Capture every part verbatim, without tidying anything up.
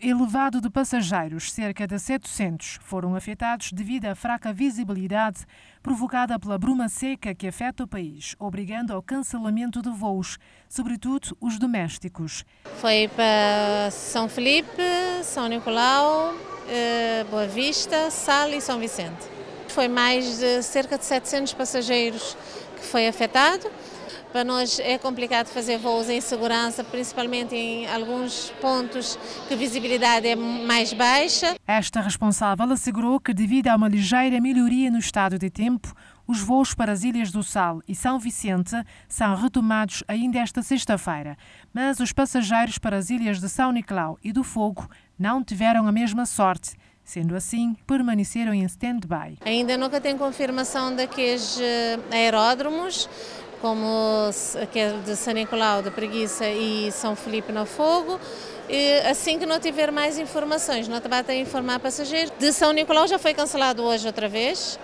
elevado de passageiros, cerca de setecentos, foram afetados devido à fraca visibilidade provocada pela bruma seca que afeta o país, obrigando ao cancelamento de voos, sobretudo os domésticos. Foi para São Felipe, São Nicolau, Boa Vista, Sal e São Vicente. Foi mais de cerca de setecentos passageiros que foi afetado. Para nós é complicado fazer voos em segurança, principalmente em alguns pontos que a visibilidade é mais baixa. Esta responsável assegurou que, devido a uma ligeira melhoria no estado de tempo, os voos para as Ilhas do Sal e São Vicente são retomados ainda esta sexta-feira, mas os passageiros para as Ilhas de São Nicolau e do Fogo não tiveram a mesma sorte. Sendo assim, permaneceram em stand-by. Ainda nunca tem confirmação daqueles aeródromos, como aquele de São Nicolau, de Preguiça e São Felipe no Fogo. E assim que não tiver mais informações, não está a informar passageiros. De São Nicolau já foi cancelado hoje outra vez.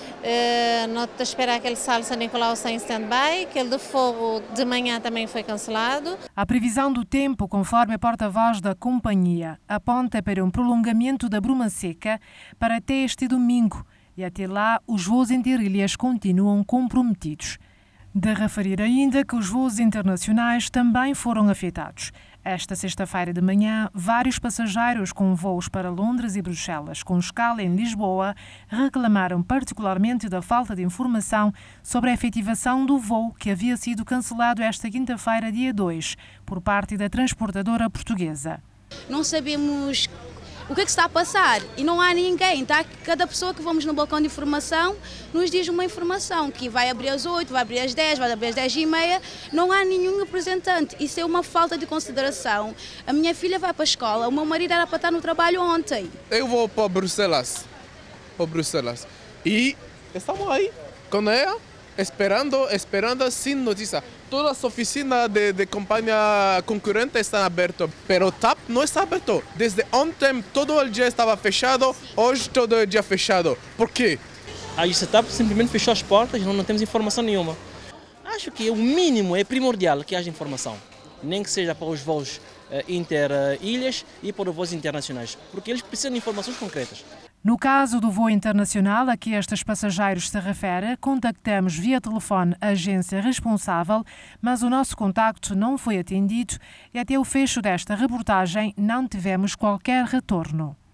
Não está a esperar aquele Sal São Nicolau sem stand-by, aquele do Fogo de manhã também foi cancelado. A previsão do tempo, conforme a porta-voz da companhia, aponta para um prolongamento da bruma seca para até este domingo e até lá os voos interilhas continuam comprometidos. De referir ainda que os voos internacionais também foram afetados. Esta sexta-feira de manhã, vários passageiros com voos para Londres e Bruxelas, com escala em Lisboa, reclamaram particularmente da falta de informação sobre a efetivação do voo que havia sido cancelado esta quinta-feira, dia dois, por parte da transportadora portuguesa. Não sabemos o que é que está a passar e não há ninguém, tá? Cada pessoa que vamos no balcão de informação nos diz uma informação, que vai abrir às oito, vai abrir às dez, vai abrir às dez e meia, não há nenhum representante. Isso é uma falta de consideração. A minha filha vai para a escola, o meu marido era para estar no trabalho ontem. Eu vou para Bruxelas, para Bruxelas, e estamos aí com ela, esperando, esperando sem notícia. Todas as oficinas de, de companhia concorrente estão abertas, mas o T A P não está aberto. Desde ontem todo o dia estava fechado, hoje todo o dia fechado. Por quê? A T A P simplesmente fechou as portas, não, não temos informação nenhuma. Acho que o mínimo é primordial que haja informação, nem que seja para os voos uh, inter-ilhas e para os voos internacionais, porque eles precisam de informações concretas. No caso do voo internacional a que estes passageiros se refere, contactamos via telefone a agência responsável, mas o nosso contacto não foi atendido e até o fecho desta reportagem não tivemos qualquer retorno.